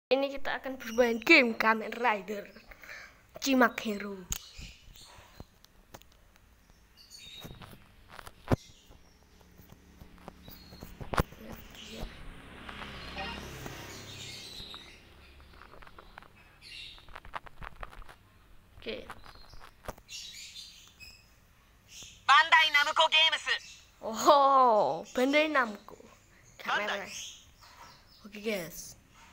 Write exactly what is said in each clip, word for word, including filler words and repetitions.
Ini kita akan bermain game Kamen Rider Cimak Hero. Oke. Bandai Namco Games. Oh, Bandai Namco. Kamera. Oke guys.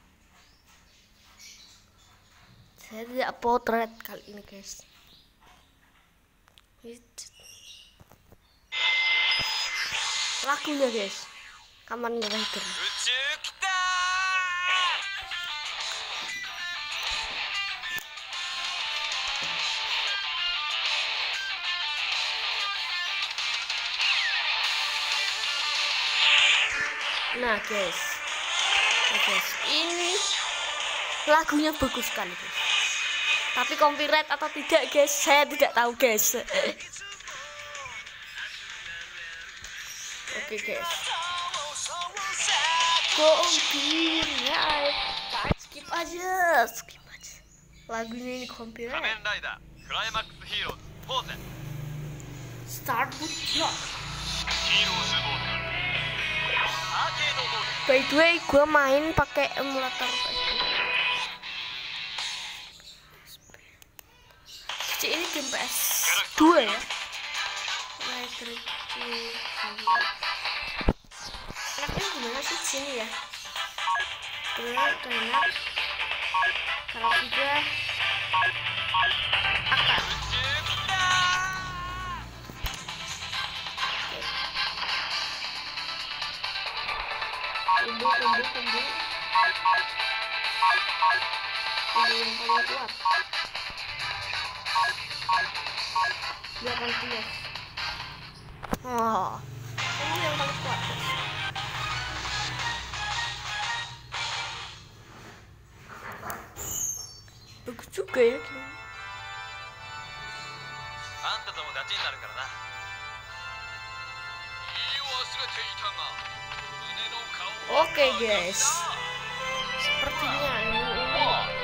Saya tidak potret kali ini guys. Lagunya guys, Kamen Rider. Nah guys, nah, guys, ini lagunya bagus sekali guys. Tapi copyright atau tidak guys, saya tidak tahu guys. Oke guys, copyright, skip aja, skip aja. Lagunya ini copyright. Start with block. By the way, gue main pakai emulator P S. Ini game P S dua ya. Enaknya gimana sih sini ya? Terus enak. Kalau juga akan. Tumbuh, tumbuh, tumbuh. Tumbuh yang paling kuat. delapan belas. Oh, ini yang paling kuat. Bagus juga ya. Oke guys, sepertinya ini ini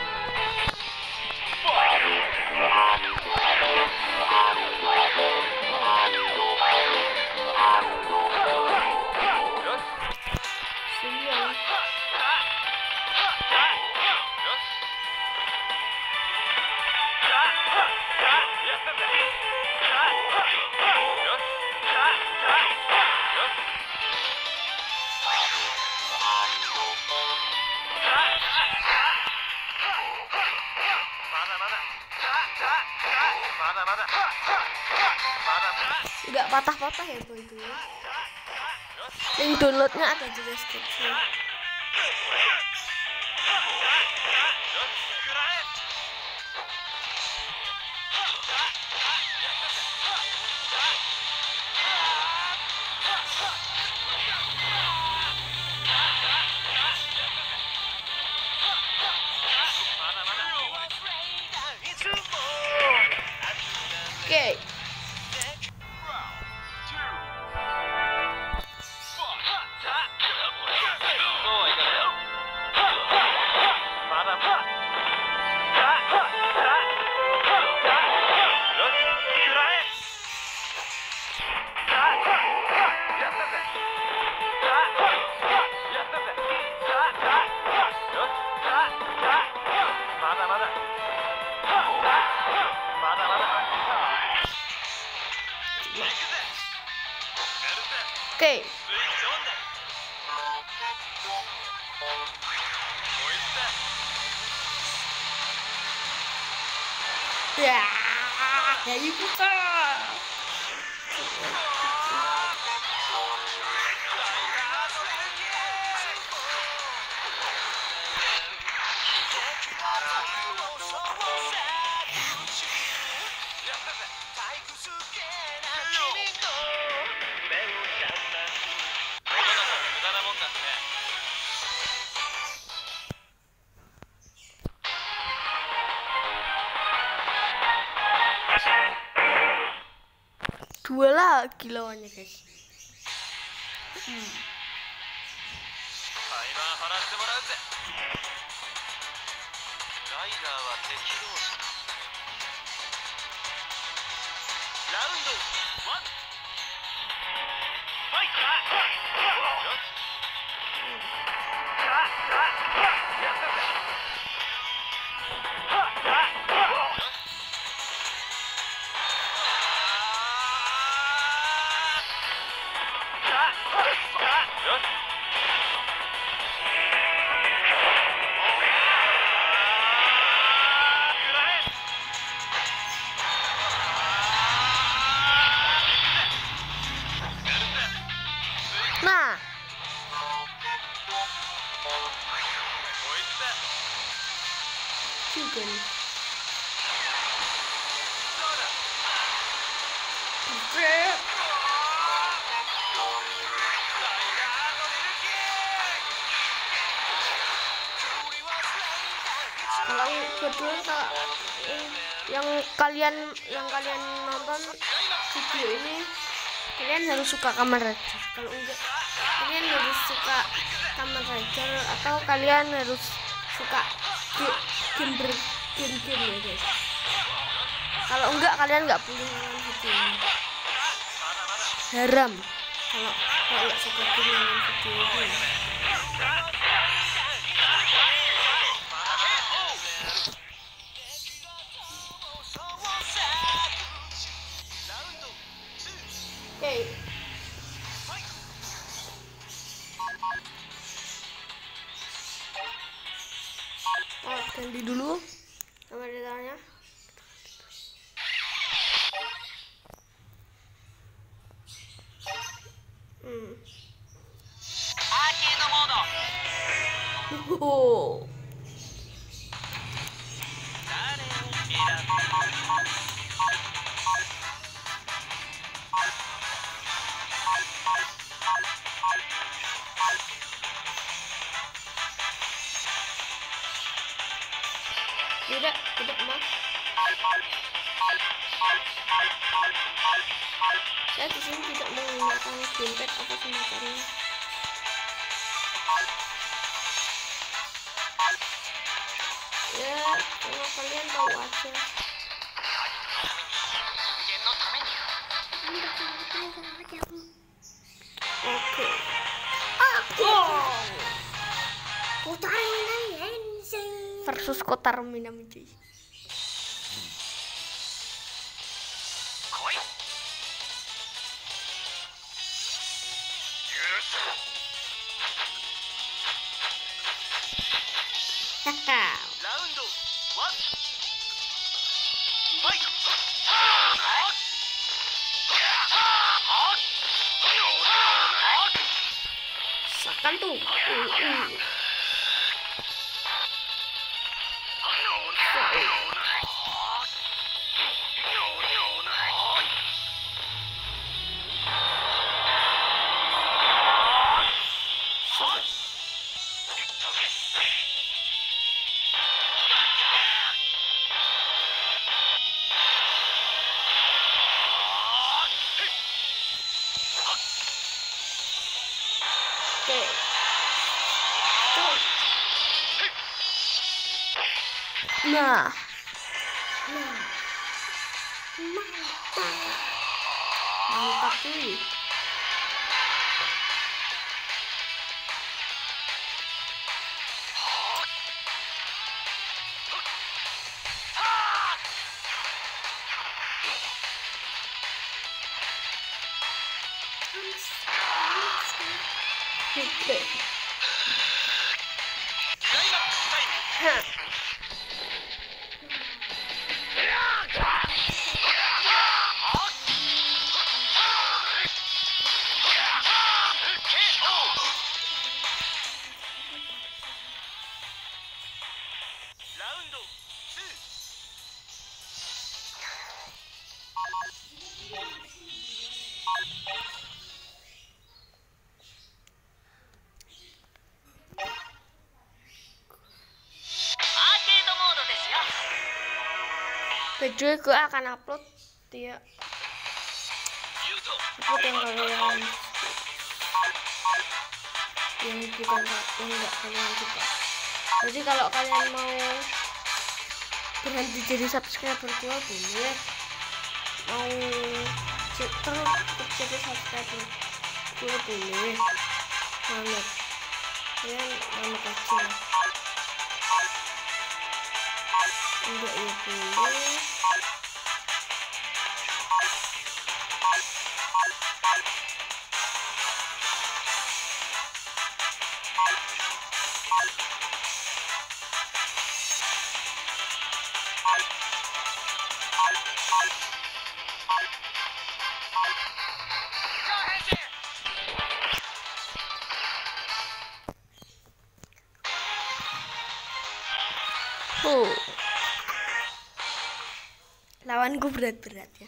nggak patah-patah ya tuh itu ya. Link downloadnya ada di deskripsi. Oke. Oke. Ya, dari buka. Dua lagi lawannya guys. Hmm. Nah, juga nih. Kalau kedua kalau yang kalian yang kalian nonton video ini, kalian harus suka Kamen Rider. Kalau enggak, kalian harus suka Kamen Rider atau kalian harus suka game game game game ya guys. Kalau enggak, kalian nggak boleh nonton video ini. Haram kalau kalau nggak suka game nonton video ini. Oke. Oh, ganti dulu sama datanya. Hmm. Arcade mode. Oh. Tidak, tidak mau. Saya di sini tidak menggunakan gamepad atau semacamnya. Ya, kalau kalian tahu aja. Oke. Oke. Versus Kotaro Minami cuy. Round one. Fight. Sakan tuh. Uh, uh. Oke. Tuh. Nah. Nah. Mantap. Mantap cuy. Oke. Hah. Video gue akan upload dia upload yang kalian yang kita nggak yang nggak kalian suka. Jadi kalau kalian mau berhenti jadi subscriber gue boleh, mau terus jadi subscriber gue boleh banget, kalian banget aja enggak ya boleh. Oh, lawanku berat-berat ya.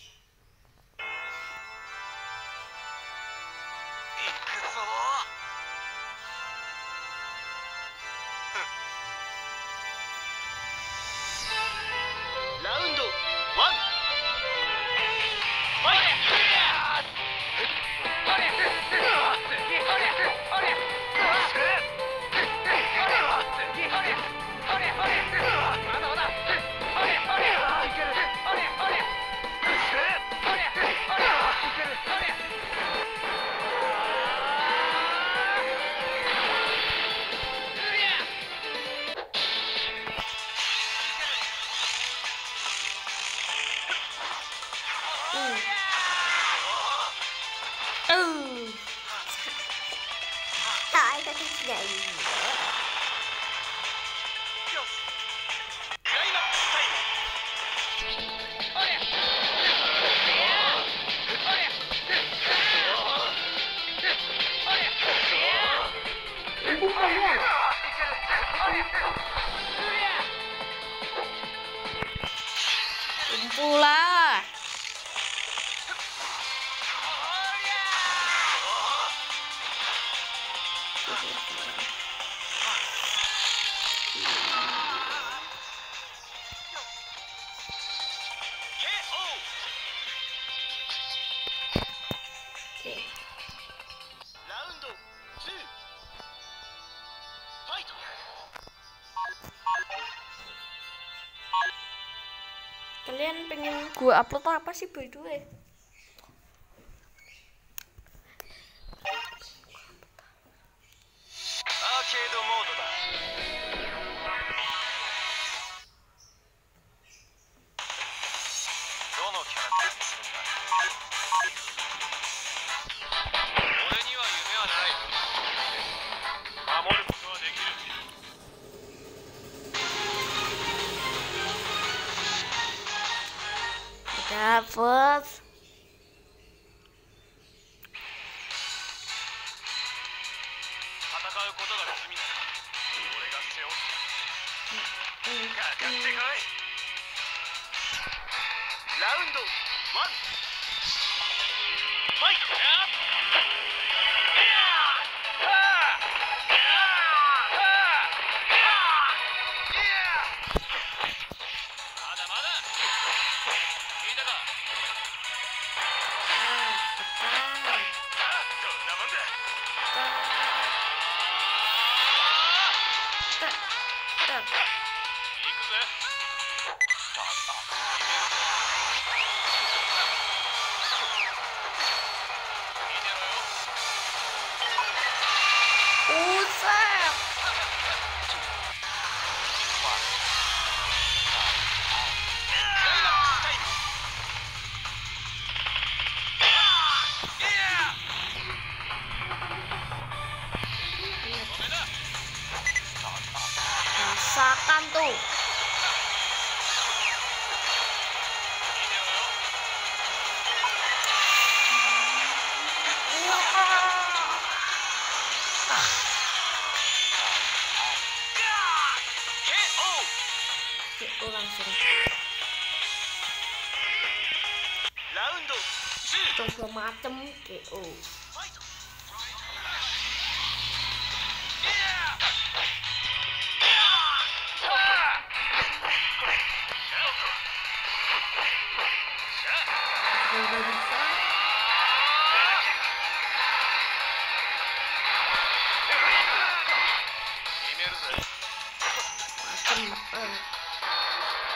Kumpulah. Kalian pengen gue upload apa sih by the way? Arcade mode だ。どのキャラクターにするんだ。俺には夢はない。守ることはできる。 Dapat. Rasakan tuh. K O langsung. Coba macem K O. Udah bisa. Macem.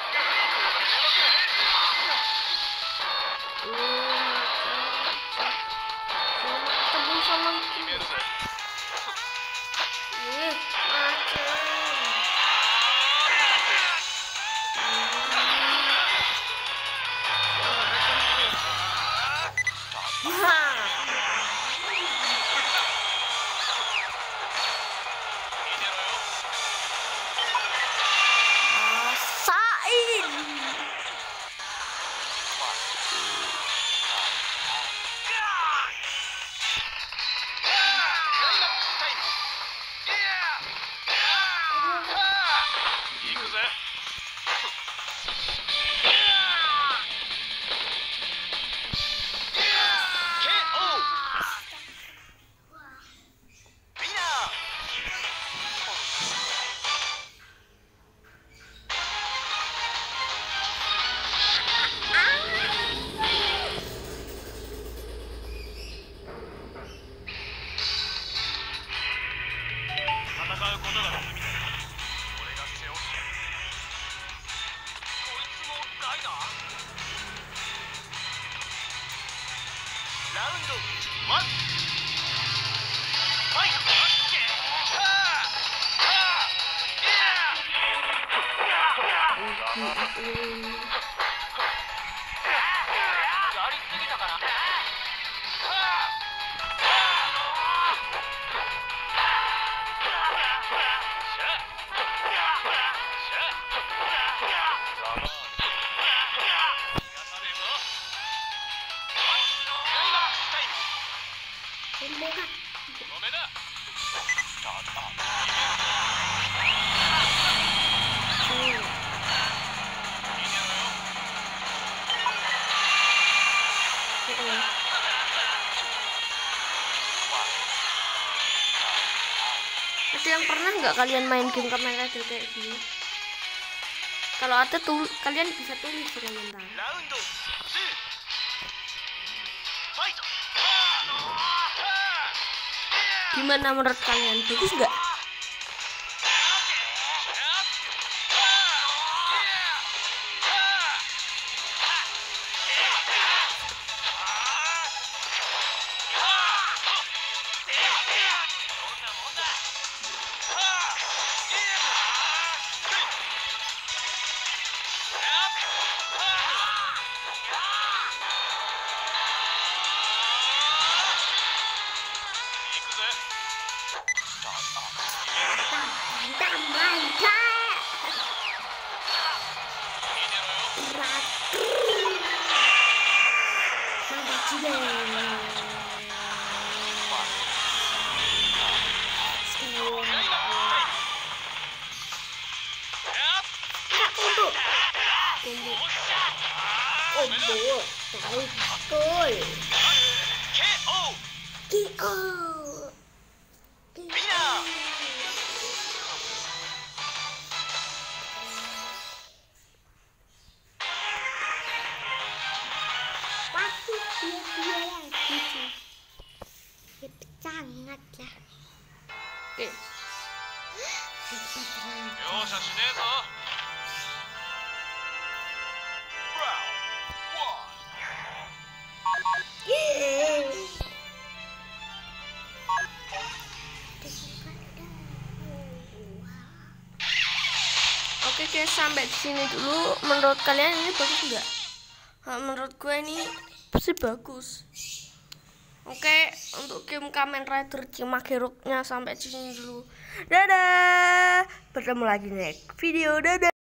ウンドワンファイト。やりすぎたかな。 Ada yang pernah nggak kalian main game Kamen Rider kayak gini? Kalau ada tuh kalian bisa tulis di komentar. Gimana menurut kalian? Bagus nggak? Oh boh, tahu betul. K O. K O. Pasti dia dia lagi sih. Hebat sangat lah. Oke. Hebat sangat. Yo, sasinnya Oke guys, sampai di sini dulu. Menurut kalian ini bagus nggak? Nah, menurut gue ini pasti bagus. Oke, untuk game Kamen Rider Cimageroknya sampai di sini dulu. Dadah. Bertemu lagi next video. Dadah.